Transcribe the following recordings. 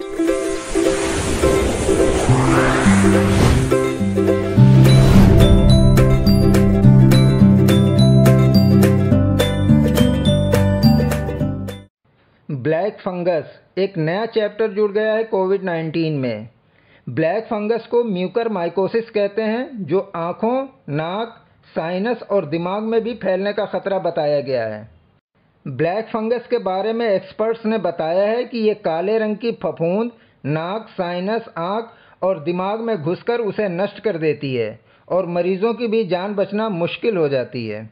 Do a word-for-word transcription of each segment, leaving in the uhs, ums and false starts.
Black fungus, एक नया chapter जुड़ गया है कोविड नाइन्टीन में। ब्लैक फंगस को म्यूकरमाइकोसिस कहते हैं, जो आँखों, नाक, साइनस और दिमाग में भी फैलने का खतरा बताया गया है। ब्लैक फंगस के बारे में एक्सपर्ट्स ने बताया है कि ये काले रंग की फफूंद नाक, साइनस, आँख और दिमाग में घुसकर उसे नष्ट कर देती है और मरीजों की भी जान बचना मुश्किल हो जाती है।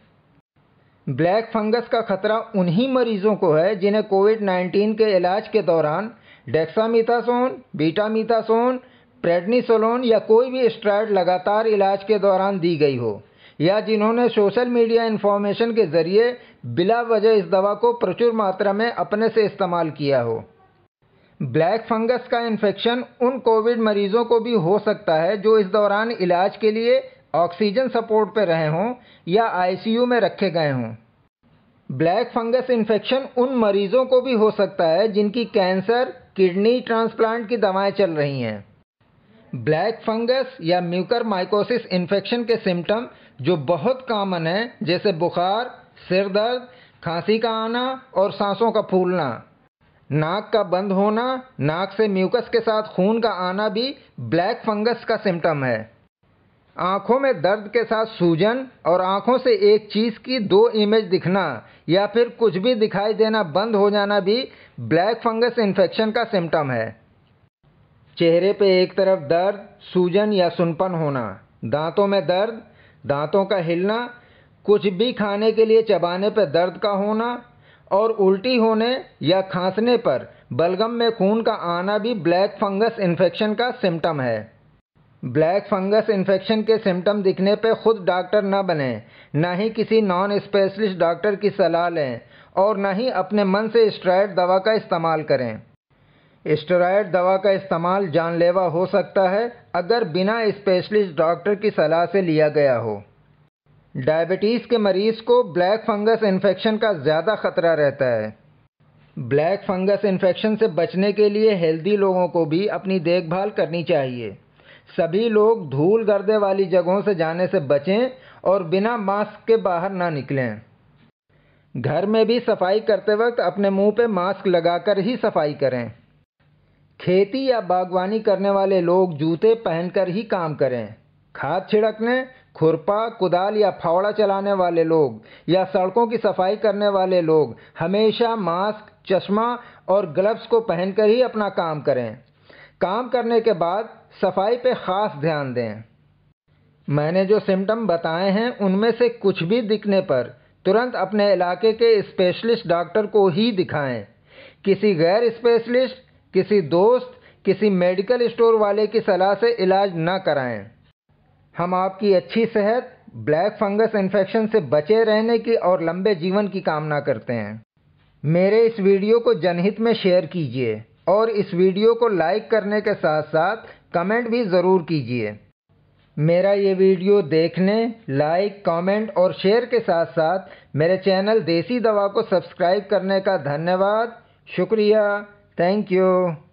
ब्लैक फंगस का खतरा उन्हीं मरीजों को है जिन्हें कोविड नाइन्टीन के इलाज के दौरान डेक्सामीथासोन, बीटामीथासोन, प्रेडनिसोलोन या कोई भी स्टेरॉयड लगातार इलाज के दौरान दी गई हो, या जिन्होंने सोशल मीडिया इन्फॉर्मेशन के जरिए बिला वजह इस दवा को प्रचुर मात्रा में अपने से इस्तेमाल किया हो। ब्लैक फंगस का इन्फेक्शन उन कोविड मरीजों को भी हो सकता है जो इस दौरान इलाज के लिए ऑक्सीजन सपोर्ट पर रहे हों या आईसीयू में रखे गए हों। ब्लैक फंगस इन्फेक्शन उन मरीजों को भी हो सकता है जिनकी कैंसर, किडनी ट्रांसप्लांट की दवाएं चल रही हैं। ब्लैक फंगस या म्यूकरमाइकोसिस इन्फेक्शन के सिम्टम जो बहुत कॉमन हैं, जैसे बुखार, सिर दर्द, खांसी का आना और सांसों का फूलना, नाक का बंद होना, नाक से म्यूकस के साथ खून का आना भी ब्लैक फंगस का सिम्टम है। आँखों में दर्द के साथ सूजन और आँखों से एक चीज़ की दो इमेज दिखना या फिर कुछ भी दिखाई देना बंद हो जाना भी ब्लैक फंगस इन्फेक्शन का सिम्टम है। चेहरे पे एक तरफ दर्द, सूजन या सुनपन होना, दांतों में दर्द, दांतों का हिलना, कुछ भी खाने के लिए चबाने पर दर्द का होना और उल्टी होने या खांसने पर बलगम में खून का आना भी ब्लैक फंगस इन्फेक्शन का सिम्टम है। ब्लैक फंगस इन्फेक्शन के सिम्टम दिखने पे खुद डॉक्टर न बने, न ही किसी नॉन स्पेशलिस्ट डॉक्टर की सलाह लें और न ही अपने मन से स्टेरॉयड दवा का इस्तेमाल करें। स्टेरॉयड दवा का इस्तेमाल जानलेवा हो सकता है अगर बिना स्पेशलिस्ट डॉक्टर की सलाह से लिया गया हो। डायबिटीज़ के मरीज़ को ब्लैक फंगस इन्फेक्शन का ज़्यादा खतरा रहता है। ब्लैक फंगस इन्फेक्शन से बचने के लिए हेल्दी लोगों को भी अपनी देखभाल करनी चाहिए। सभी लोग धूल गर्दे वाली जगहों से जाने से बचें और बिना मास्क के बाहर ना निकलें। घर में भी सफाई करते वक्त अपने मुंह पे मास्क लगाकर ही सफाई करें। खेती या बागवानी करने वाले लोग जूते पहनकर ही काम करें। खाद छिड़कने, खुरपा, कुदाल या फावड़ा चलाने वाले लोग या सड़कों की सफाई करने वाले लोग हमेशा मास्क, चश्मा और ग्लव्स को पहनकर ही अपना काम करें। काम करने के बाद सफाई पे खास ध्यान दें। मैंने जो सिम्टम बताए हैं उनमें से कुछ भी दिखने पर तुरंत अपने इलाके के स्पेशलिस्ट डॉक्टर को ही दिखाएं। किसी गैर स्पेशलिस्ट, किसी दोस्त, किसी मेडिकल स्टोर वाले की सलाह से इलाज न कराएं। हम आपकी अच्छी सेहत, ब्लैक फंगस इन्फेक्शन से बचे रहने की और लंबे जीवन की कामना करते हैं। मेरे इस वीडियो को जनहित में शेयर कीजिए और इस वीडियो को लाइक करने के साथ साथ कमेंट भी ज़रूर कीजिए। मेरा ये वीडियो देखने, लाइक, कमेंट और शेयर के साथ साथ मेरे चैनल देसी दवा को सब्सक्राइब करने का धन्यवाद, शुक्रिया, थैंक यू।